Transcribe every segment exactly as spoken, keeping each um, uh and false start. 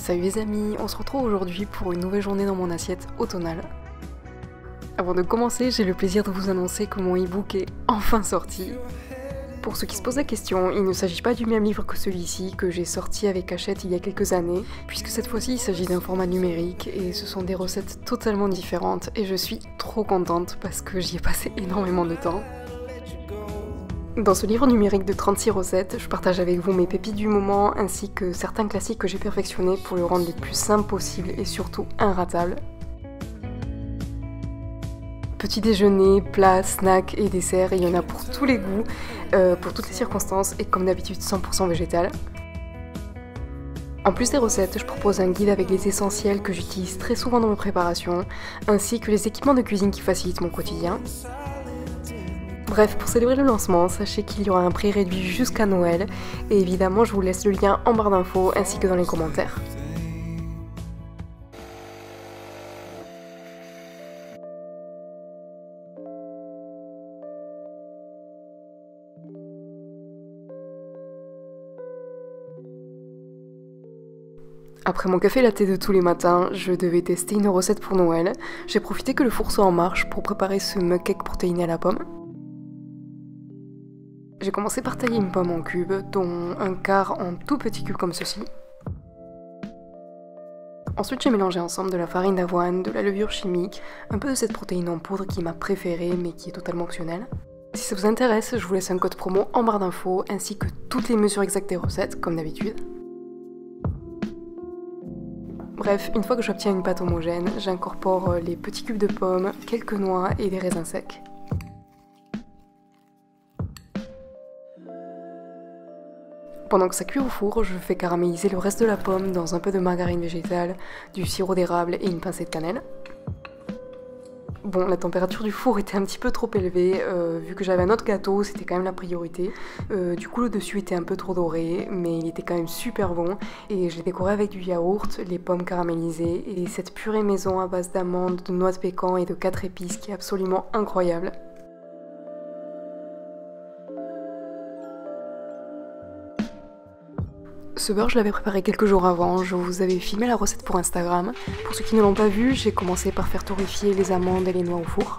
Salut les amis, on se retrouve aujourd'hui pour une nouvelle journée dans mon assiette automnale. Avant de commencer, j'ai le plaisir de vous annoncer que mon e-book est enfin sorti. Pour ceux qui se posent la question, il ne s'agit pas du même livre que celui-ci que j'ai sorti avec Hachette il y a quelques années, puisque cette fois-ci il s'agit d'un format numérique et ce sont des recettes totalement différentes et je suis trop contente parce que j'y ai passé énormément de temps. Dans ce livre numérique de trente-six recettes, je partage avec vous mes pépites du moment ainsi que certains classiques que j'ai perfectionnés pour le rendre les plus simples possibles et surtout inratables. Petit déjeuner, plats, snacks et desserts, il y en a pour tous les goûts, euh, pour toutes les circonstances et comme d'habitude cent pour cent végétal. En plus des recettes, je propose un guide avec les essentiels que j'utilise très souvent dans mes préparations, ainsi que les équipements de cuisine qui facilitent mon quotidien. Bref, pour célébrer le lancement, sachez qu'il y aura un prix réduit jusqu'à Noël, et évidemment je vous laisse le lien en barre d'infos ainsi que dans les commentaires. Après mon café latte de tous les matins, je devais tester une recette pour Noël. J'ai profité que le four soit en marche pour préparer ce mug cake protéiné à la pomme. J'ai commencé par tailler une pomme en cubes, dont un quart en tout petits cubes comme ceci. Ensuite j'ai mélangé ensemble de la farine d'avoine, de la levure chimique, un peu de cette protéine en poudre qui est ma préférée mais qui est totalement optionnelle. Si ça vous intéresse, je vous laisse un code promo en barre d'infos ainsi que toutes les mesures exactes des recettes, comme d'habitude. Bref, une fois que j'obtiens une pâte homogène, j'incorpore les petits cubes de pommes, quelques noix et des raisins secs. Pendant que ça cuit au four, je fais caraméliser le reste de la pomme dans un peu de margarine végétale, du sirop d'érable et une pincée de cannelle. Bon, la température du four était un petit peu trop élevée, euh, vu que j'avais un autre gâteau, c'était quand même la priorité. Euh, du coup, le dessus était un peu trop doré, mais il était quand même super bon. Et je l'ai décoré avec du yaourt, les pommes caramélisées et cette purée maison à base d'amandes, de noix de pécan et de quatre épices qui est absolument incroyable. Ce beurre, je l'avais préparé quelques jours avant, je vous avais filmé la recette pour Instagram. Pour ceux qui ne l'ont pas vu, j'ai commencé par faire torréfier les amandes et les noix au four.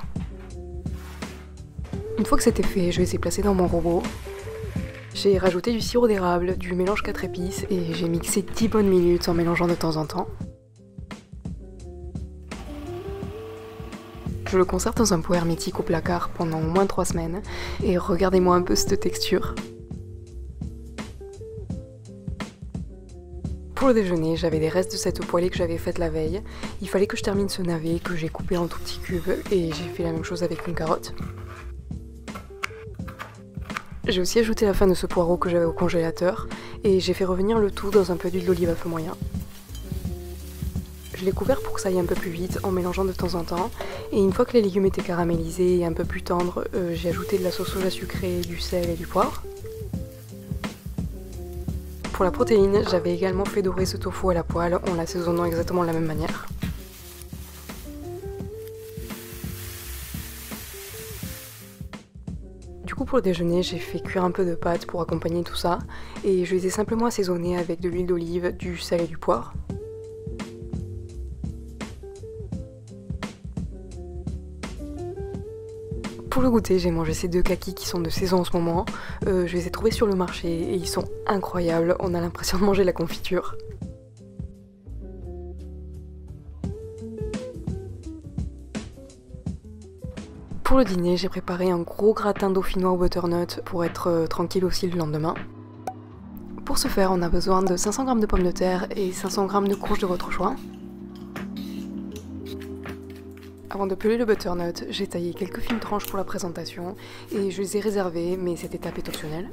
Une fois que c'était fait, je les ai placées dans mon robot. J'ai rajouté du sirop d'érable, du mélange quatre épices et j'ai mixé dix bonnes minutes en mélangeant de temps en temps. Je le conserve dans un pot hermétique au placard pendant au moins trois semaines et regardez-moi un peu cette texture. Pour le déjeuner, j'avais des restes de cette poêlée que j'avais faite la veille. Il fallait que je termine ce navet que j'ai coupé en tout petits cubes et j'ai fait la même chose avec une carotte. J'ai aussi ajouté la fin de ce poireau que j'avais au congélateur et j'ai fait revenir le tout dans un peu d'huile d'olive à feu moyen. Je l'ai couvert pour que ça aille un peu plus vite en mélangeant de temps en temps et une fois que les légumes étaient caramélisés et un peu plus tendres, euh, j'ai ajouté de la sauce soja sucrée, du sel et du poivre. Pour la protéine, j'avais également fait dorer ce tofu à la poêle en l'assaisonnant exactement de la même manière. Du coup pour le déjeuner, j'ai fait cuire un peu de pâtes pour accompagner tout ça et je les ai simplement assaisonnés avec de l'huile d'olive, du sel et du poivre. Pour le goûter, j'ai mangé ces deux kakis qui sont de saison en ce moment. Euh, je les ai trouvés sur le marché et ils sont incroyables, on a l'impression de manger la confiture. Pour le dîner, j'ai préparé un gros gratin dauphinois au butternut pour être euh, tranquille aussi le lendemain. Pour ce faire, on a besoin de cinq cents grammes de pommes de terre et cinq cents grammes de courges de votre choix. Avant de peler le butternut, j'ai taillé quelques fines tranches pour la présentation et je les ai réservées, mais cette étape est optionnelle.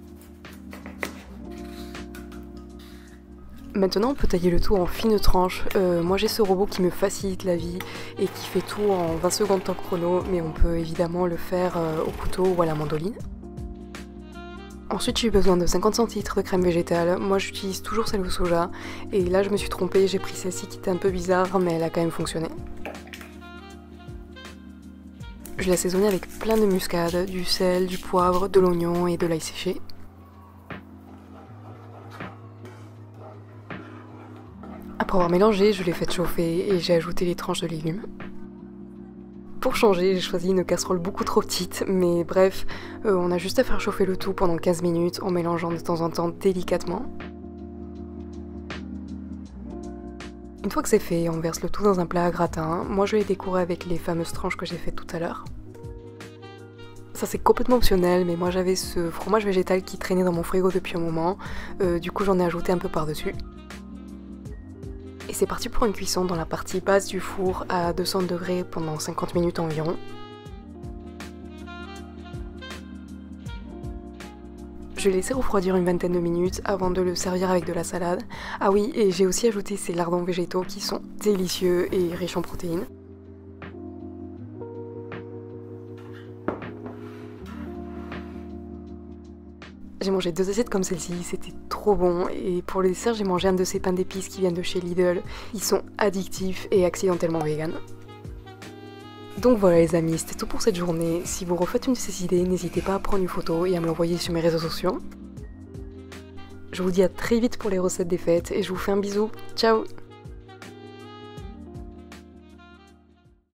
Maintenant on peut tailler le tout en fines tranches. Euh, moi j'ai ce robot qui me facilite la vie et qui fait tout en vingt secondes temps chrono, mais on peut évidemment le faire euh, au couteau ou à la mandoline. Ensuite j'ai eu besoin de cinquante centilitres de crème végétale, moi j'utilise toujours celle au soja et là je me suis trompée, j'ai pris celle-ci qui était un peu bizarre mais elle a quand même fonctionné. Je l'ai assaisonné avec plein de muscade, du sel, du poivre, de l'oignon et de l'ail séché. Après avoir mélangé, je l'ai fait chauffer et j'ai ajouté les tranches de légumes. Pour changer, j'ai choisi une casserole beaucoup trop petite, mais bref, euh, on a juste à faire chauffer le tout pendant quinze minutes en mélangeant de temps en temps délicatement. Une fois que c'est fait, on verse le tout dans un plat à gratin. Moi je l'ai décoré avec les fameuses tranches que j'ai faites tout à l'heure. Ça c'est complètement optionnel, mais moi j'avais ce fromage végétal qui traînait dans mon frigo depuis un moment, euh, du coup j'en ai ajouté un peu par-dessus. Et c'est parti pour une cuisson dans la partie basse du four à deux cents degrés pendant cinquante minutes environ. Je l'ai laissé refroidir une vingtaine de minutes avant de le servir avec de la salade. Ah oui, et j'ai aussi ajouté ces lardons végétaux qui sont délicieux et riches en protéines. J'ai mangé deux assiettes comme celle-ci, c'était trop bon, et pour le dessert j'ai mangé un de ces pains d'épices qui viennent de chez Lidl. Ils sont addictifs et accidentellement vegan. Donc voilà les amis, c'était tout pour cette journée. Si vous refaites une de ces idées, n'hésitez pas à prendre une photo et à me l'envoyer sur mes réseaux sociaux. Je vous dis à très vite pour les recettes des fêtes et je vous fais un bisou. Ciao!